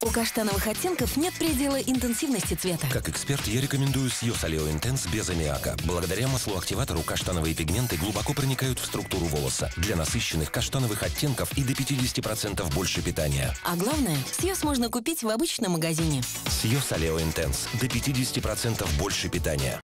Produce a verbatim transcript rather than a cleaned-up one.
У каштановых оттенков нет предела интенсивности цвета. Как эксперт, я рекомендую Сьюз Алео Интенс без аммиака. Благодаря маслу-активатору каштановые пигменты глубоко проникают в структуру волоса. Для насыщенных каштановых оттенков и до пятидесяти процентов больше питания. А главное, Сьюз можно купить в обычном магазине. Сьюз Алео Интенс. До пятидесяти процентов больше питания.